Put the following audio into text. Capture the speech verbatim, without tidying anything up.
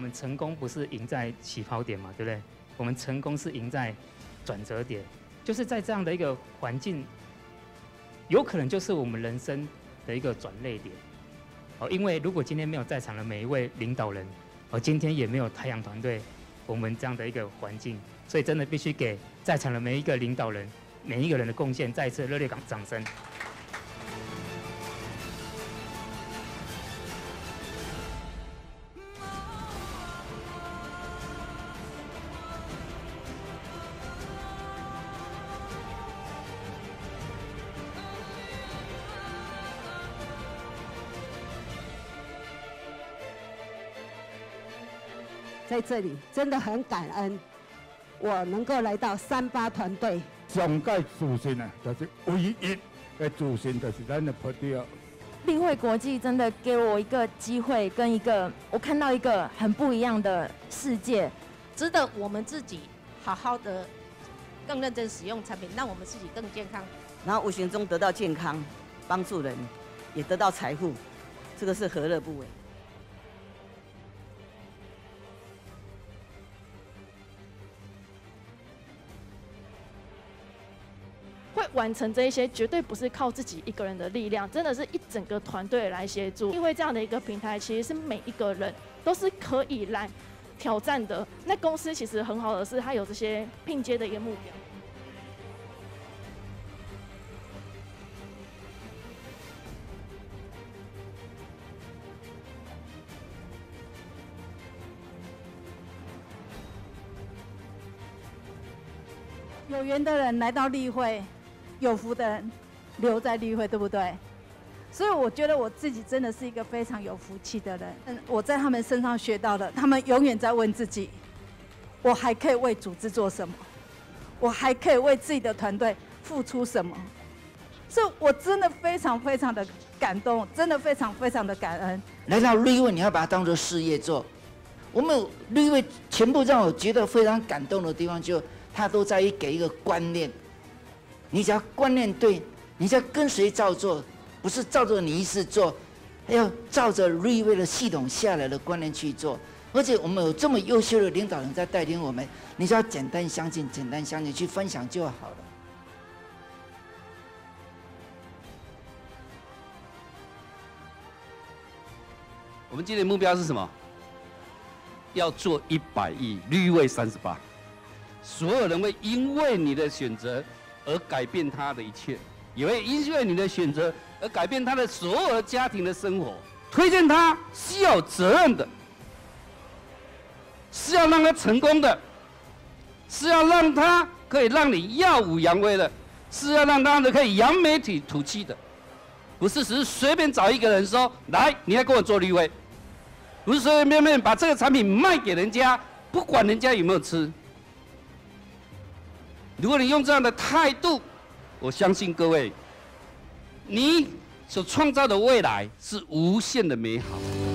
们成功不是赢在起跑点嘛，对不对？我们成功是赢在转折点，就是在这样的一个环境，有可能就是我们人生的一个转捩点。哦，因为如果今天没有在场的每一位领导人，哦，今天也没有太阳团队，我们这样的一个环境，所以真的必须给在场的每一个领导人、每一个人的贡献再一次热烈掌声。 在这里真的很感恩，我能够来到三八团队。 上届主席呢，就是唯一的主席，就是咱的普迪尔。 立会国际真的给我一个机会，跟一个我看到一个很不一样的世界， 值得我们自己好好的、更认真使用产品，让我们自己更健康。 然后无形中得到健康，帮助人，也得到财富，这个是何乐不为？ 会完成这一些，绝对不是靠自己一个人的力量，真的是一整个团队来协助。因为这样的一个平台，其实是每一个人都是可以来挑战的。那公司其实很好的是，它有这些拼接的一个目标。 有缘的人来到立会，有福的人留在立会，对不对？所以我觉得我自己真的是一个非常有福气的人。嗯，我在他们身上学到的，他们永远在问自己：我还可以为组织做什么？我还可以为自己的团队付出什么？所以我真的非常非常的感动，真的非常非常的感恩。 来到立会，你要把它当作事业做。我们立会全部让我觉得非常感动的地方，就它都在于给一个观念。你只要观念对，你只要跟随照做，不是照着你意思做，要照着立会的系统下来的观念去做。而且我们有这么优秀的领导人在带领我们，你只要简单相信，简单相信去分享就好了。 我们今年目标是什么？要做一百亿，立位三十八，所有人会因为你的选择而改变他的一切，也会因为你的选择而改变他的所有的家庭的生活。推荐他是要有责任的，是要让他成功的，是要让他可以让你耀武扬威的，是要让他可以扬眉吐气的，不是只是随便找一个人说来，你来跟我做立委。不是随随便便把这个产品卖给人家，不管人家有没有吃。如果你用这样的态度，我相信各位，你所创造的未来是无限的美好。